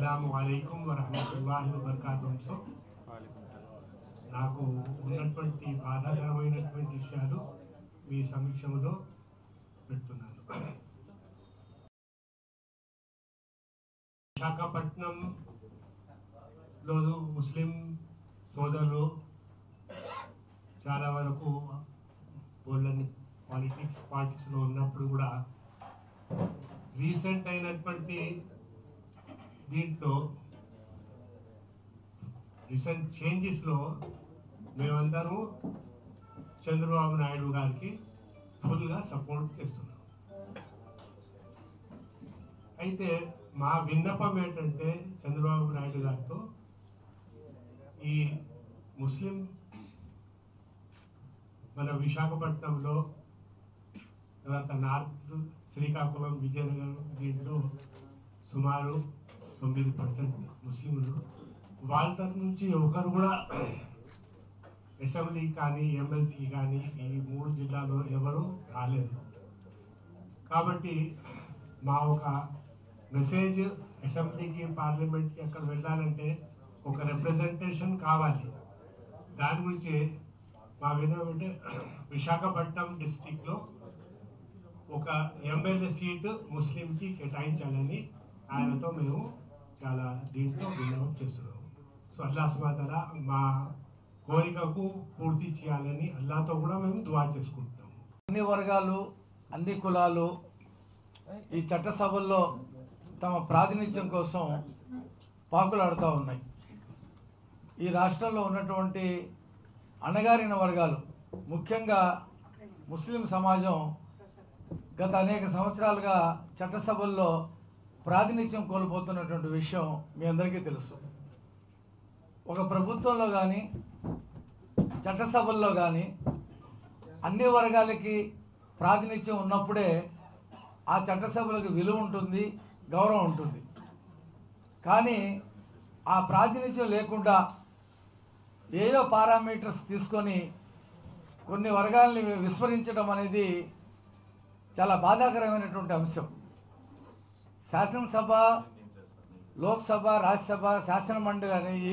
अस्सलामुअलैकुम वरहमतुल्लाहि वबरकातुहु। నాకు ఉన్నటువంటి బాధాకరమైనటువంటి విషయాలు మీ సమక్షంలో పెడుతున్నాను. విశాఖపట్నంలో ముస్లిం సోదరులు చాలా వరకు పార్టీస్లో ఉన్నప్పుడు కూడా రీసెంట్ అయినటువంటి దీంట్లో రీసెంట్ చేంజెస్లో మేమందరూ చంద్రబాబు నాయుడు గారికి ఫుల్గా సపోర్ట్ చేస్తున్నాం. అయితే మా విన్నపం ఏంటంటే చంద్రబాబు నాయుడు గారితో ఈ ముస్లిం మన విశాఖపట్నంలో తర్వాత నార్త్ శ్రీకాకుళం విజయనగరం దీంట్లో సుమారు 9% ముస్లింలు, వాళ్ళ తరఫు నుంచి ఒకరు కూడా అసెంబ్లీ కానీ ఎమ్మెల్సీ కానీ ఈ 3 జిల్లాలో ఎవరు రాలేదు. కాబట్టి మా ఒక మెసేజ్ అసెంబ్లీకి పార్లమెంట్కి అక్కడ వెళ్ళాలంటే ఒక రిప్రజెంటేషన్ కావాలి. దాని గురించి మా వినమంటే విశాఖపట్నం డిస్టిక్లో ఒక ఎమ్మెల్యే సీటు ముస్లింకి కేటాయించాలని ఆయనతో మేము చాలా దీంట్లో విన్నపం చేస్తున్నాము. సో అల్లాహ్ సుబ్హానహు వ తఆలా మా కోరికకు పూర్తి చేయాలని అల్లాహ్తో కూడా మేము దుఆ చేసుకుంటున్నాము. అన్ని వర్గాలు అన్ని కులాలు ఈ చట్టసభల్లో తమ ప్రాతినిధ్యం కోసం పాకులాడుతూ ఉన్నాయి. ఈ రాష్ట్రంలో ఉన్నటువంటి అణగారిన వర్గాలు ముఖ్యంగా ముస్లిం సమాజం గత అనేక సంవత్సరాలుగా చట్టసభల్లో ప్రాతినిధ్యం కోల్పోతున్నటువంటి విషయం మీ అందరికీ తెలుసు. ఒక ప్రభుత్వంలో కానీ చట్టసభల్లో కానీ అన్ని వర్గాలకి ప్రాతినిధ్యం ఉన్నప్పుడే ఆ చట్టసభలకు విలువ ఉంటుంది, గౌరవం ఉంటుంది. కానీ ఆ ప్రాతినిధ్యం లేకుండా ఏదో పారామీటర్స్ తీసుకొని కొన్ని వర్గాలని విస్మరించడం అనేది చాలా బాధాకరమైనటువంటి అంశం. శాసనసభ, లోక్సభ, రాజ్యసభ, శాసనమండలి అనేవి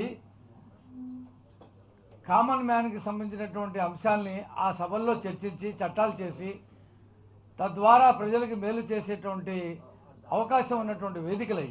కామన్ మ్యాన్కి సంబంధించినటువంటి అంశాలని ఆ సభల్లో చర్చించి చట్టాలు చేసి తద్వారా ప్రజలకు మేలు చేసేటువంటి అవకాశం ఉన్నటువంటి వేదికలై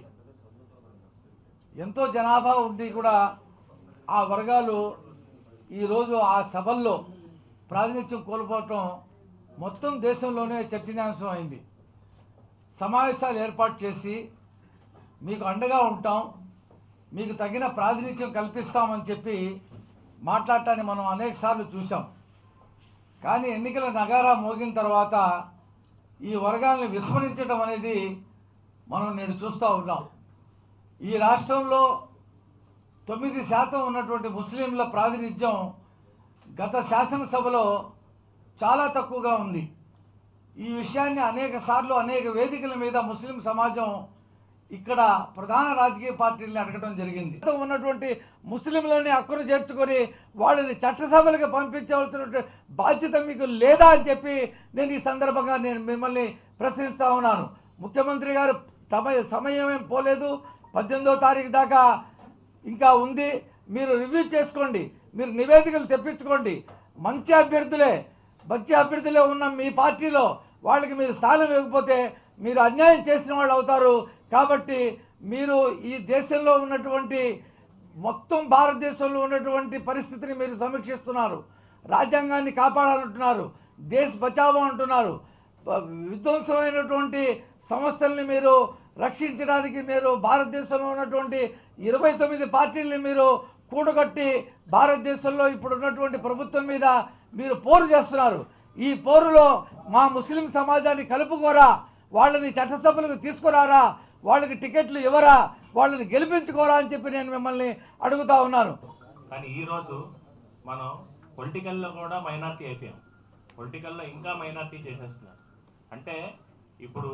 ఎంతో జనాభా ఉండి కూడా ఆ వర్గాలు ఈరోజు ఆ సభల్లో ప్రాతినిధ్యం కోల్పోవటం మొత్తం దేశంలోనే చర్చనీయాంశం అయింది. సమావేశాలు ఏర్పాటు చేసి మీకు అండగా ఉంటాం, మీకు తగిన ప్రాతినిధ్యం కల్పిస్తామని చెప్పి మాట్లాడటాన్ని మనం అనేక సార్లు చూసాం. కానీ ఎన్నికల నగారా మోగిన తర్వాత ఈ వర్గాలను విస్మరించడం అనేది మనం నేడు చూస్తూ ఉన్నాం. ఈ రాష్ట్రంలో 9% ఉన్నటువంటి ముస్లింల ప్రాతినిధ్యం గత శాసనసభలో చాలా తక్కువగా ఉంది. ఈ విషయాన్ని అనేక సార్లు అనేక వేదికల మీద ముస్లిం సమాజం ఇక్కడ ప్రధాన రాజకీయ పార్టీలను అడగడం జరిగింది. ఉన్నటువంటి ముస్లింలని హక్కును చేర్చుకొని వాళ్ళని చట్టసభలకు పంపించవలసినటువంటి బాధ్యత మీకు లేదా అని చెప్పి నేను ఈ సందర్భంగా మిమ్మల్ని ప్రశ్నిస్తూ ఉన్నాను. ముఖ్యమంత్రి గారు సమయం ఏం పోలేదు, 18వ తారీఖు దాకా ఇంకా ఉంది. మీరు రివ్యూ చేసుకోండి, మీరు నివేదికలు తెప్పించుకోండి. మంచి అభ్యర్థులే ఉన్న మీ పార్టీలో వాళ్ళకి మీరు స్థానం ఇవ్వకపోతే మీరు అన్యాయం చేసిన వాళ్ళు అవుతారు. కాబట్టి మీరు ఈ దేశంలో ఉన్నటువంటి మొత్తం భారతదేశంలో ఉన్నటువంటి పరిస్థితిని మీరు సమీక్షిస్తున్నారు, రాజ్యాంగాన్ని కాపాడాలంటున్నారు, దేశ్ బచావో అంటున్నారు, విధ్వంసమైనటువంటి సంస్థల్ని మీరు రక్షించడానికి మీరు భారతదేశంలో ఉన్నటువంటి 29 పార్టీలని మీరు కూడగట్టి భారతదేశంలో ఇప్పుడు ఉన్నటువంటి ప్రభుత్వం మీద మీరు పోరు చేస్తున్నారు. ఈ పోరులో మా ముస్లిం సమాజాన్ని కలుపుకోరా, వాళ్ళని చట్టసభలకు తీసుకురారా, వాళ్ళకి టికెట్లు ఇవ్వరా, వాళ్ళని గెలిపించుకోరా అని చెప్పి నేను మిమ్మల్ని అడుగుతా ఉన్నాను. కానీ ఈరోజు మనం పొలిటికల్లో కూడా మైనార్టీ అయిపోయాం, పొలిటికల్లో ఇంకా మైనార్టీ చేసేస్తున్నారు. అంటే ఇప్పుడు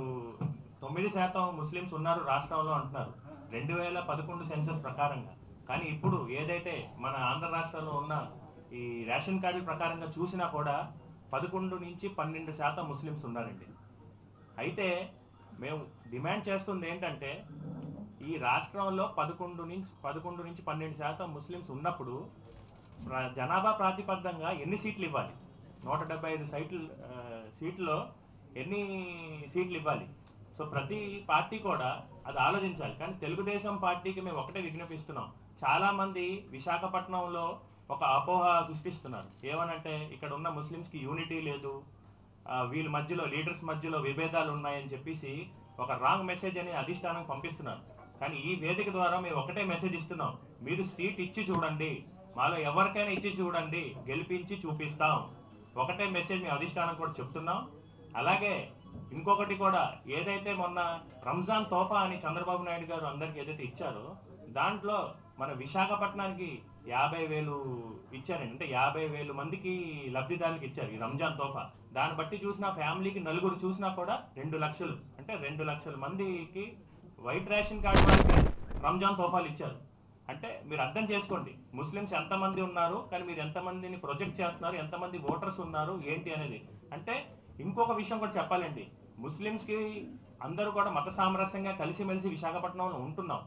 9% ముస్లిమ్స్ ఉన్నారు రాష్ట్రంలో అంటున్నారు 2011 సెన్సస్ ప్రకారంగా. కానీ ఇప్పుడు ఏదైతే మన ఆంధ్ర రాష్ట్రంలో ఉన్న ఈ రేషన్ కార్డుల ప్రకారంగా చూసినా కూడా 11 నుంచి 12% ముస్లిమ్స్ ఉన్నారండి. అయితే మేము డిమాండ్ చేస్తుంది ఏంటంటే ఈ రాష్ట్రంలో 11 నుంచి 12% ముస్లిమ్స్ ఉన్నప్పుడు జనాభా ప్రాతిపదంగా ఎన్ని సీట్లు ఇవ్వాలి? 175 సీట్లో ఎన్ని సీట్లు ఇవ్వాలి? సో ప్రతి పార్టీ కూడా అది ఆలోచించాలి. కానీ తెలుగుదేశం పార్టీకి మేము ఒకటే విజ్ఞపిస్తున్నాం. చాలామంది విశాఖపట్నంలో ఒక అపోహ సృష్టిస్తున్నారు. ఏమనంటే ఇక్కడ ఉన్న ముస్లిమ్స్కి యూనిటీ లేదు, వీళ్ళ మధ్యలో లీడర్స్ మధ్యలో విభేదాలు ఉన్నాయని చెప్పేసి ఒక రాంగ్ మెసేజ్ అని అధిష్టానం పంపిస్తున్నారు. కానీ ఈ వేదిక ద్వారా మేము ఒకటే మెసేజ్ ఇస్తున్నాం, మీరు సీట్ ఇచ్చి చూడండి, మాలో ఎవరికైనా ఇచ్చి చూడండి, గెలిపించి చూపిస్తాం. ఒకటే మెసేజ్ మేము అధిష్టానం కూడా చెప్తున్నాం. అలాగే ఇంకొకటి కూడా, ఏదైతే మొన్న రంజాన్ తోఫా అని చంద్రబాబు నాయుడు గారు అందరికి ఏదైతే ఇచ్చారో దాంట్లో మన విశాఖపట్నానికి 50,000 ఇచ్చారండి. అంటే 50,000 మందికి లబ్ధిదారులకు ఇచ్చారు ఈ రంజాన్ తోఫా. దాన్ని బట్టి చూసిన ఫ్యామిలీకి నలుగురు చూసినా కూడా 2 లక్షలు, అంటే 2 లక్షల మందికి వైట్ రేషన్ కార్డు వాళ్ళకి రంజాన్ తోఫాలు ఇచ్చారు. అంటే మీరు అర్థం చేసుకోండి ముస్లిమ్స్ ఎంతమంది ఉన్నారు, కానీ మీరు ఎంతమందిని ప్రొజెక్ట్ చేస్తున్నారు, ఎంతమంది ఓటర్స్ ఉన్నారు ఏంటి అనేది. అంటే ఇంకొక విషయం కూడా చెప్పాలండి, ముస్లిమ్స్కి అందరూ కూడా మత సామరస్యంగా కలిసిమెలిసి విశాఖపట్నంలో ఉంటున్నాం.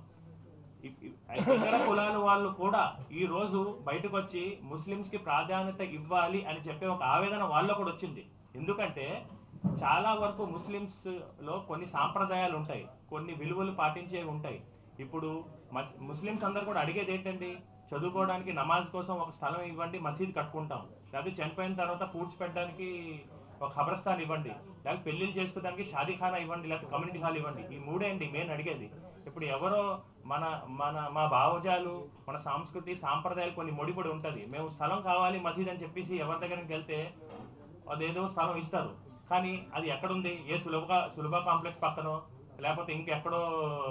ఇతర కులాల వాళ్ళు కూడా ఈ రోజు బయటకు వచ్చి ముస్లిమ్స్కి ప్రాధాన్యత ఇవ్వాలి అని చెప్పే ఒక ఆవేదన వాళ్ళలో కూడా వచ్చింది. ఎందుకంటే చాలా వరకు ముస్లిమ్స్లో కొన్ని సాంప్రదాయాలు ఉంటాయి, కొన్ని విలువలు పాటించేవి ఉంటాయి. ఇప్పుడు ముస్లిమ్స్ అందరూ కూడా అడిగేది ఏంటండి, చదువుకోవడానికి నమాజ్ కోసం ఒక స్థలం ఇవ్వండి, మసీద్ కట్టుకుంటాం, లేకపోతే చనిపోయిన తర్వాత పూడ్చిపెట్టడానికి ఒక ఖబరస్థాన్ ఇవ్వండి, లేకపోతే పెళ్లిళ్ళు చేసుకోవడానికి షాదీఖానా ఇవ్వండి, లేకపోతే కమ్యూనిటీ హాల్ ఇవ్వండి. ఈ మూడే అండి మెయిన్ అడిగేది. ఇప్పుడు ఎవరో మా భావజాలు, మన సంస్కృతి సాంప్రదాయాలు కొన్ని ముడిపడి ఉంటుంది. మేము స్థలం కావాలి మసీద్ అని చెప్పేసి ఎవరి దగ్గరికి వెళ్తే అదేదో స్థలం ఇస్తారు, కానీ అది ఎక్కడుంది? ఏ సులభ కాంప్లెక్స్ పక్కనో లేకపోతే ఇంకెక్కడో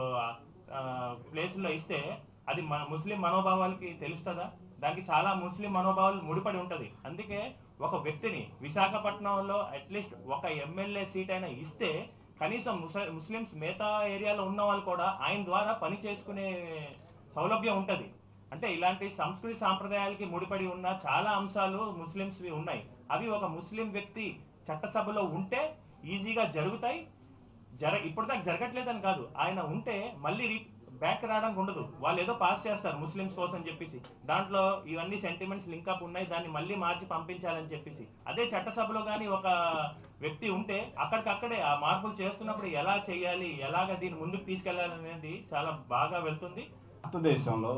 ప్లేసుల్లో ఇస్తే అది ముస్లిం మనోభావాలకి తెలుస్తుందా? దానికి చాలా ముస్లిం మనోభావాలు ముడిపడి ఉంటుంది. అందుకే ఒక వ్యక్తిని విశాఖపట్నంలో అట్లీస్ట్ ఒక ఎమ్మెల్యే సీట్ అయినా ఇస్తే కనీసం ముస్లిమ్స్ మిగతా ఏరియాలో ఉన్న వాళ్ళు కూడా ఆయన ద్వారా పని చేసుకునే సౌలభ్యం ఉంటుంది. అంటే ఇలాంటి సంస్కృతి సాంప్రదాయాలకి ముడిపడి ఉన్న చాలా అంశాలు ముస్లిమ్స్వి ఉన్నాయి. అవి ఒక ముస్లిం వ్యక్తి చట్టసభలో ఉంటే ఈజీగా జరుగుతాయి. ఇప్పటిదాకా జరగట్లేదని కాదు, ఆయన ఉంటే మళ్ళీ బ్యాక్ రావడానికి ఉండదు. వాళ్ళు ఏదో పాస్ చేస్తారు ముస్లిమ్స్ కోసం చెప్పేసి, దాంట్లో ఇవన్నీ సెంటిమెంట్స్ లింకప్ ఉన్నాయి, దాన్ని మళ్ళీ మార్చి పంపించాలని చెప్పేసి. అదే చట్టసభలో కానీ ఒక వ్యక్తి ఉంటే అక్కడికక్కడే ఆ మార్పులు చేస్తున్నప్పుడు ఎలా చేయాలి, ఎలాగ దీన్ని ముందుకు తీసుకెళ్లాలి అనేది చాలా బాగా వెళ్తుంది. భారతదేశంలో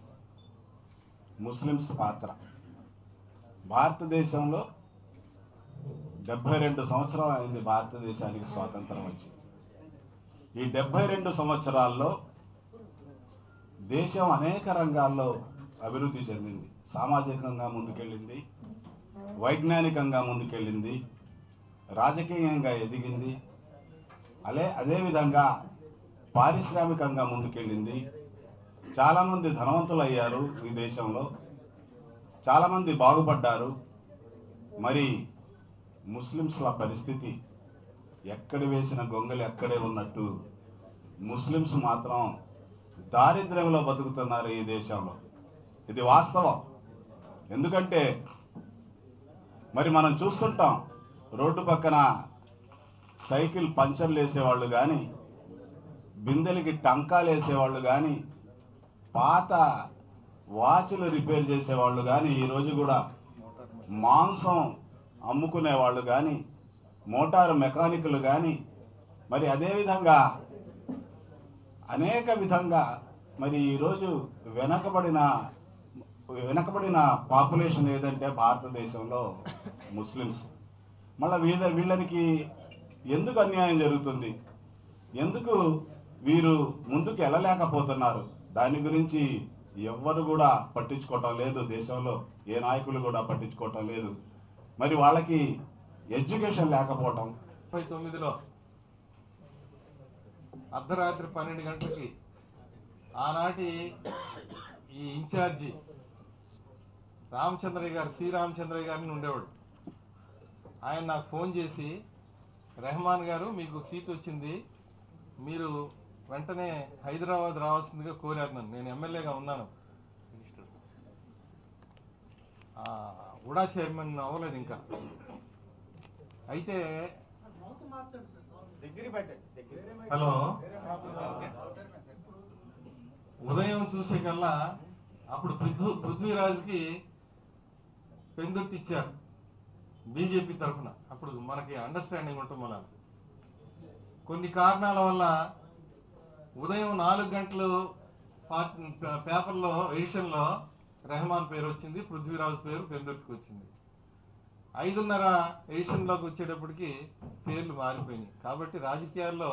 ముస్లిమ్స్ పాత్ర, భారతదేశంలో 72 సంవత్సరాలు అయింది భారతదేశానికి స్వాతంత్రం వచ్చి. ఈ 72 సంవత్సరాల్లో దేశం అనేక రంగాల్లో అభివృద్ధి చెందింది. సామాజికంగా ముందుకెళ్ళింది, వైజ్ఞానికంగా ముందుకెళ్ళింది, రాజకీయంగా ఎదిగింది, అదేవిధంగా పారిశ్రామికంగా ముందుకెళ్ళింది. చాలామంది ధనవంతులు అయ్యారు ఈ దేశంలో, చాలామంది బాగుపడ్డారు. మరి ముస్లిమ్స్ల పరిస్థితి ఎక్కడ వేసిన గొంగలి అక్కడే ఉన్నట్టు ముస్లిమ్స్ మాత్రం దారిద్ర్యంలో బతుకుతున్నారు ఈ దేశంలో. ఇది వాస్తవం. ఎందుకంటే మరి మనం చూస్తుంటాం, రోడ్డు పక్కన సైకిల్ పంచర్లు వేసేవాళ్ళు కానీ, బిందెలకి టంకాలు వేసేవాళ్ళు కానీ, పాత వాచ్లు రిపేర్ చేసేవాళ్ళు కానీ, ఈరోజు కూడా మాంసం అమ్ముకునే వాళ్ళు కానీ, మోటారు మెకానికులు కానీ, మరి అదేవిధంగా అనేక విధంగా మరి ఈరోజు వెనకబడిన పాపులేషన్ ఏదంటే భారతదేశంలో ముస్లిమ్స్. మళ్ళీ వీళ్ళకి ఎందుకు అన్యాయం జరుగుతుంది, ఎందుకు వీరు ముందుకు వెళ్ళలేకపోతున్నారు, దాని గురించి ఎవ్వరు కూడా పట్టించుకోవటం లేదు. దేశంలో ఏ నాయకులు కూడా పట్టించుకోవటం లేదు. మరి వాళ్ళకి ఎడ్యుకేషన్ లేకపోవటం. 1939లో అర్ధరాత్రి 12 గంటలకి ఆనాటి ఈ ఇన్ఛార్జి శ్రీరామచంద్రయ్య గారిని ఉండేవాడు. ఆయన నాకు ఫోన్ చేసి, రెహమాన్ గారు మీకు సీట్ వచ్చింది, మీరు వెంటనే హైదరాబాద్ రావాల్సిందిగా కోరారు నన్ను. నేను ఎమ్మెల్యేగా ఉన్నాను, ఉడా చైర్మన్ అవ్వలేదు ఇంకా. అయితే హలో ఉదయం చూసే కల్లా అప్పుడు పృథ్వీరాజ్కి పెందుర్తి ఇచ్చారు బీజేపీ తరఫున. అప్పుడు మనకి అండర్స్టాండింగ్ ఉంటుంది. మన కొన్ని కారణాల వల్ల ఉదయం 4 గంటలు పేపర్లో ఎడిషన్లో రెహమాన్ పేరు వచ్చింది, పృథ్వీరాజ్ పేరు పెందుర్తికి వచ్చింది. 5:30 ఎడిషన్లోకి వచ్చేటప్పటికి పేర్లు మారిపోయినాయి. కాబట్టి రాజకీయాల్లో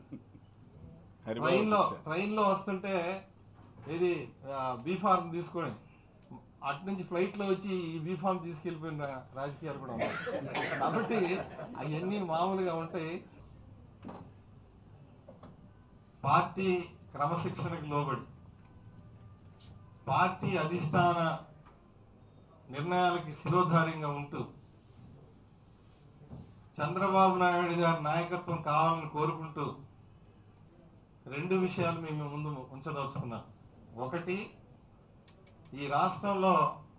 ట్రైన్లో వస్తుంటే ఇది బీఫార్మ్ తీసుకొని అటు నుంచి ఫ్లైట్లో వచ్చి ఈ బీఫార్మ్ తీసుకెళ్ళిపోయిన రాజకీయాలు కూడా ఉన్నాయి. కాబట్టి అవన్నీ మామూలుగా ఉంటాయి. పార్టీ క్రమశిక్షణకు లోబడి పార్టీ అధిష్టాన నిర్ణయాలకి శిరోధార్యంగా ఉంటూ చంద్రబాబు నాయుడు గారి నాయకత్వం కావాలని కోరుకుంటూ 2 విషయాలు మేము ముందు ఉంచదలుచుకున్నాం. ఒకటి, ఈ రాష్ట్రంలో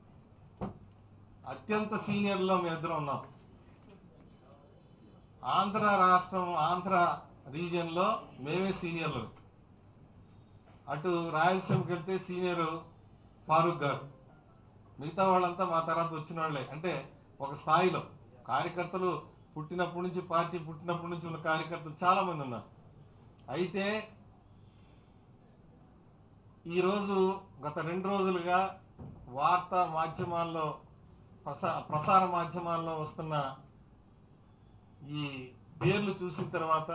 అత్యంత సీనియర్లో మేమిద్దరం ఉన్నాం. ఆంధ్ర రీజియన్లో మేమే సీనియర్లు. అటు రాయలసీమకి వెళ్తే సీనియర్ ఫారూక్ గారు, మిగతా వాళ్ళంతా మా తర్వాత వచ్చిన వాళ్ళే. అంటే ఒక స్థాయిలో కార్యకర్తలు పార్టీ పుట్టినప్పటి నుంచి ఉన్న కార్యకర్తలు చాలా మంది ఉన్నారు. అయితే ఈరోజు గత 2 రోజులుగా వార్తా మాధ్యమాల్లో ప్రసార మాధ్యమాల్లో వస్తున్న ఈ పేర్లు చూసిన తర్వాత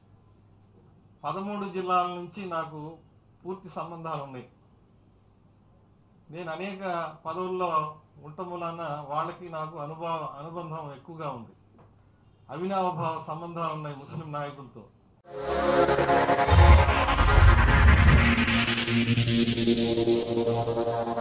13 జిల్లాల నుంచి నాకు పూర్తి సంబంధాలు ఉన్నాయి. నేను అనేక పదవుల్లో ఉండటం వలన వాళ్ళకి నాకు అనుబంధం ఎక్కువగా ఉంది. అవినావభావ సంబంధాలు ఉన్నాయి ముస్లిం నాయకులతో.